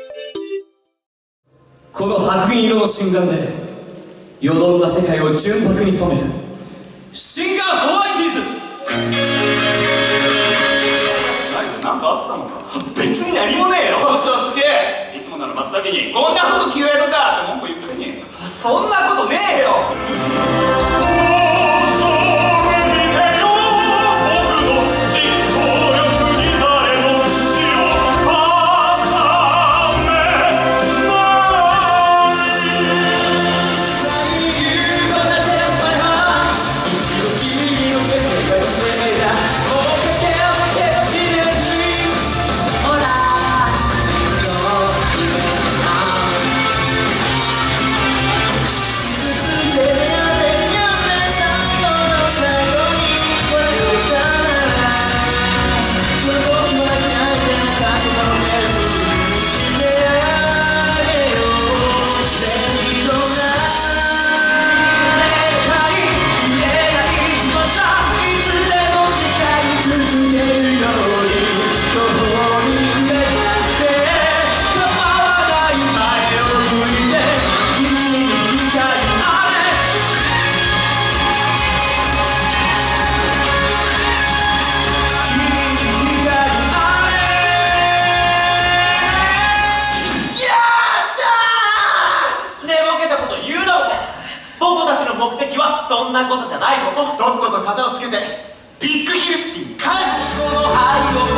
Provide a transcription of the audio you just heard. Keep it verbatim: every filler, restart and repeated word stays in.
この白銀色の心眼でよどんだ世界を純白に染める心眼ホワイティーズ。 なんかあったのか？別に何もねえよ。嘘つけ。いつもなら真っ先にこんな服着れるかって文句言ってねえ。そんなことねえよ。目的はそんなことじゃないこと。とっとと片をつけてビッグヒルシティに帰る。この愛を